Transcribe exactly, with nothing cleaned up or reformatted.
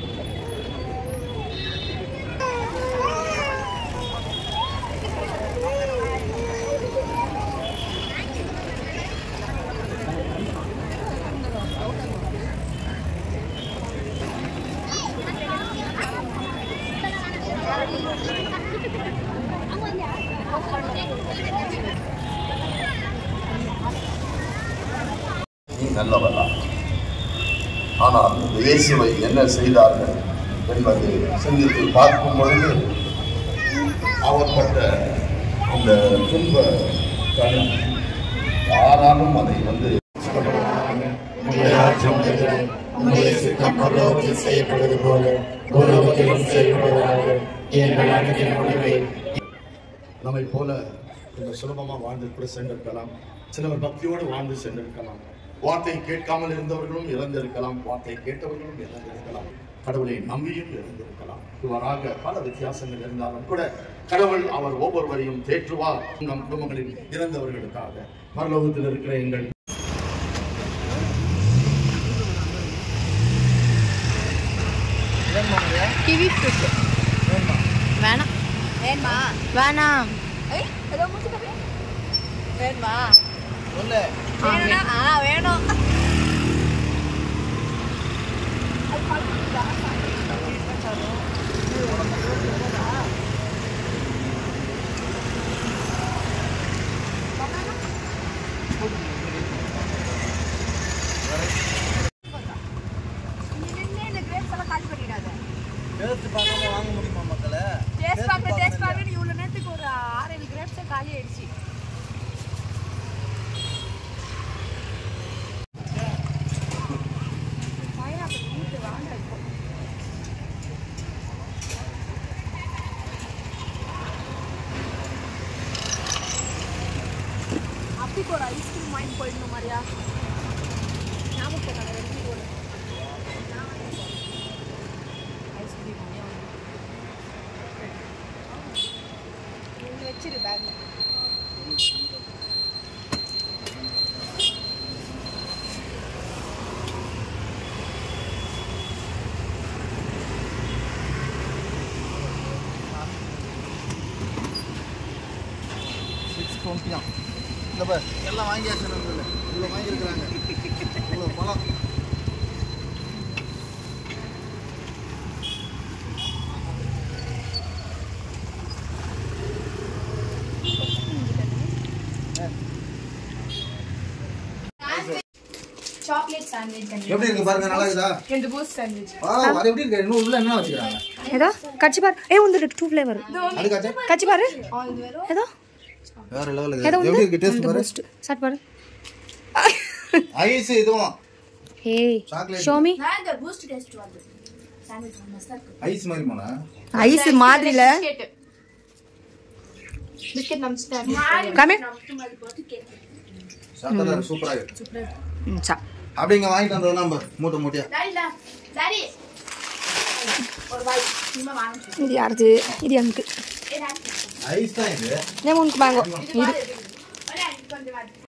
நீ நல்லவரா? ஆனால் இயேசுவை என்ன செய்தார்கள் என்பதை சிந்தித்து பார்க்கும் பொழுது அவர் பட்ட அந்த துன்ப கடன் யாராலும் அதை வந்து செய்யப்படுவது போல நம்மை போல கொஞ்சம் சுலபமாக வாழ்ந்து கூட சென்றிருக்கலாம். சிலவர் பக்தியோடு வாழ்ந்து சென்றிருக்கலாம். வார்த்தையை கேட்காமல் இருந்தவர்களும் இறந்திருக்கலாம். வார்த்தையை கேட்டவர்களும் இறந்திருக்கலாம். கடவுளை நம்பியும் இருந்திருக்கலாம். இவ்வாறாக பல வித்தியாசங்கள் இருந்தாலும் கூட கடவுள் அவர் ஒவ்வொருவரையும் தேற்றுவார். நம் குடும்பங்களில் இறந்தவர்களுக்காக பரலோகத்தில் இருக்கிற எங்கள் கிவி ஃப்ரூட் வேணாம் வேணுமா வேணாம் வேணுமா ஆ வேணும் வாங்க முடியுமா மக்களே? டேஸ்ட் பாக்க டேஸ்ட் பாக்க இவ்வளவு நேரத்துக்கு ஒரு ஆறு ஏழு கிரேப்ஸ் காலி ஆயிடுச்சு. அப்படிக்கு ஒரு ஐஸ்கிரீம் வாங்கி போயிடணும் மாதிரியா ஞாபகம் வெட்டி போடு ஐஸ்கிரீம் வச்சிரு பேக்ல எல்லாம் வாங்கியாச்சு. இவ்வளோ வாங்கியிருக்கிறாங்க. இவ்வளோ பழம் சாக்லேட் சாண்ட்விச் எப்படி இருக்கு பாருங்க. நல்லா இருக்குதா? ரெண்டு பூஸ்ட் சாண்ட்விச். ஆ அது எப்படி இருக்கு? இன்னும் உள்ள என்ன வச்சிருக்காங்க? ஏதோ கச்சி பாரு. ஏ வந்து டூ ஃப்ளேவர். அது கச்சா கச்சி பாரு. ஏதோ வேற லெவல்ல இருக்கு. எப்படி இருக்கு டேஸ்ட் பாரு. சாட் பாரு. ஐஸ் இதுவும். Hey chocolate. Show me. நான் இந்த பூஸ்ட் டேஸ்ட் வந்து சாண்ட்விச் மஸ்தா இருக்கு. ஐஸ் மாதிரி போனா? ஐஸ் மாதிரில. பிஸ்கட் நம்ஸ்டர். கமே. சாப்பிட்டா சூப்பரா இருக்கு. சூப்பரா. ம் சா. அப்படிங்க வாங்கிட்டு வந்தோம் நம்ம மூட்டை மூட்டையா. டாடி டாடி ஒரு வாய் சும்மா வாங்க. இது யாருது? இது எனக்கு. ஏ டாடி ஐஸ் தான் இது. நான் உனக்கு வாங்கோ. இது கொஞ்சம்